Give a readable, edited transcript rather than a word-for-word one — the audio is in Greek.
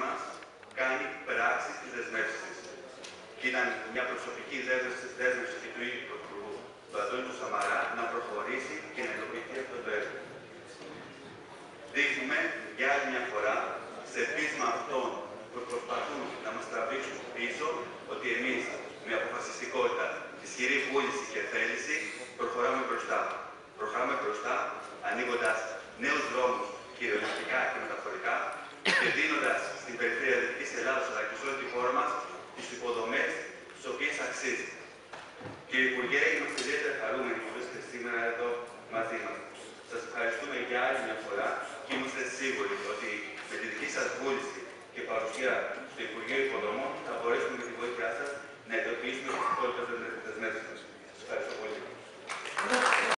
μας κάνει πράξη της δεσμεύσης της. Και ήταν μια προσωπική δέσμευση και του ίδιου Πρωθυπουργού, του Αντώνη του Σαμαρά, να προχωρήσει και να υλοποιηθεί αυτό το έργο. Δείχνουμε για άλλη μια φορά, σε πείσμα αυτών που προσπαθούν να μας τραβήξουν πίσω, ότι εμείς με αποφασιστικότητα, ισχυρή βούληση και θέληση προχωράμε μπροστά. Προχωράμε μπροστά, ανοίγοντας νέους δρόμους κυριολεκτικά και μεταφορικά και δίνοντας στην περιφέρεια Δυτικής Ελλάδας αλλά και σε όλη τη χώρα μας τις υποδομές τις οποίες αξίζει. Κύριε Υπουργέ, είμαστε ιδιαίτερα χαρούμενοι που είστε σήμερα εδώ μαζί μας. Σας ευχαριστούμε για άλλη μια φορά και είμαστε σίγουροι ότι με τη δική σας βούληση και παρουσία στο Υπουργείο Υποδομών θα μπορέσουμε με τη βοήθειά σας να υλοποιήσουμε τις υπόλοιπες δεσμεύσεις μας.